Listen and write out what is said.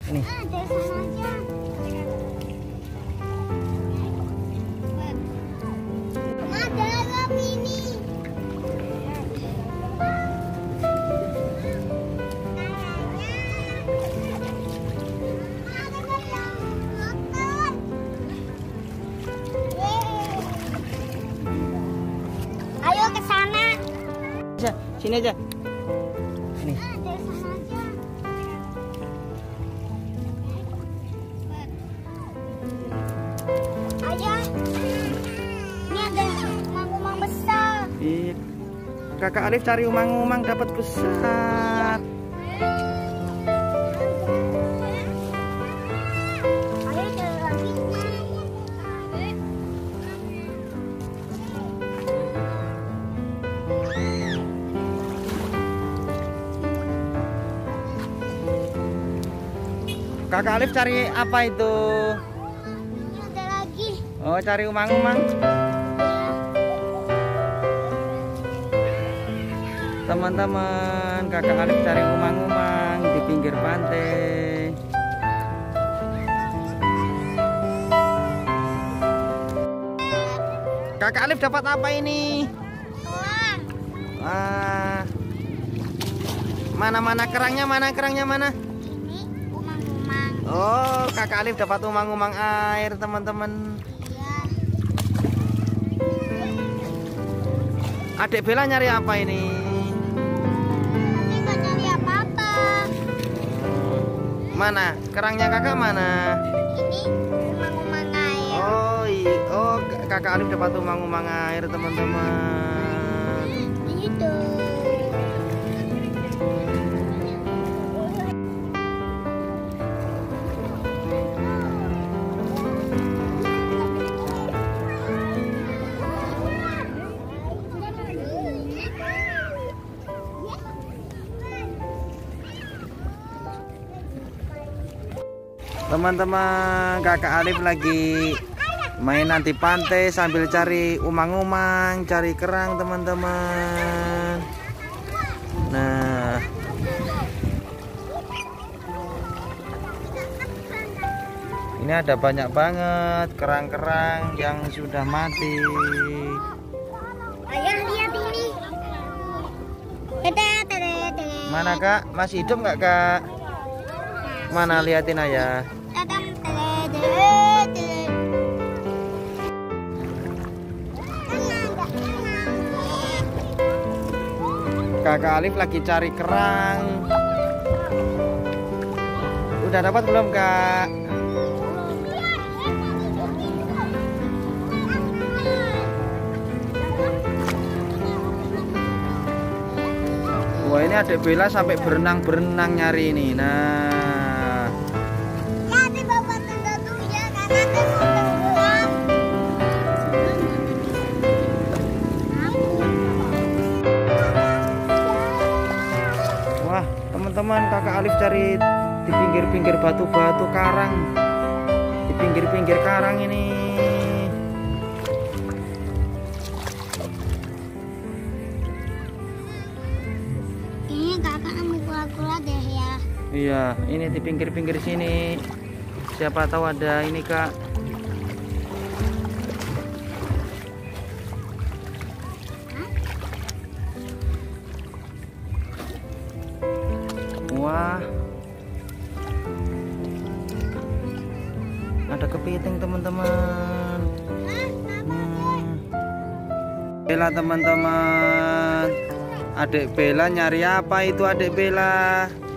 Ini. Ayo ke sana. Sini aja. Nih. Ayah, ini ada umang-umang besar. Kakak Alif cari umang-umang dapat besar. Ayo cari lagi. Kakak Alif cari apa itu? Ini ada lagi. Oh, cari umang-umang. Teman-teman, Kakak Alif cari umang-umang di pinggir pantai. Kakak Alif dapat apa ini? Wah, Mana kerangnya? Mana kerangnya mana? ini umang-umang. Oh, Kakak Alif dapat umang-umang air, teman-teman. Iya. Adik Bella nyari apa ini? Tapi nggak cari apa-apa. Mana? Kerangnya kakak mana? Ini umang-umang air. Oh, Kakak Alif dapat umang-umang air, teman-teman. Itu. Teman-teman, Kakak Alif lagi mainan di pantai sambil cari umang-umang, cari kerang, teman-teman. Nah, ini ada banyak banget kerang-kerang yang sudah mati. Ayah lihat ini. Mana kak? Masih hidup nggak kak? Mana, liatin ayah. Kakak Alif lagi cari kerang. Udah dapat belum kak? Wah, ini adik Bella sampai berenang-berenang nyari ini. Nah, Nanti bapak tunda dulu ya karena aku mau pulang. wah teman-teman, Kakak Alif cari di pinggir-pinggir batu-batu karang. Di pinggir-pinggir karang ini. Ini kakak mau kura-kura deh ya. Iya, ini di pinggir-pinggir sini. Siapa tahu ada ini kak. Wah, ada kepiting teman-teman. Bella teman-teman, adik Bella nyari apa itu adik Bella?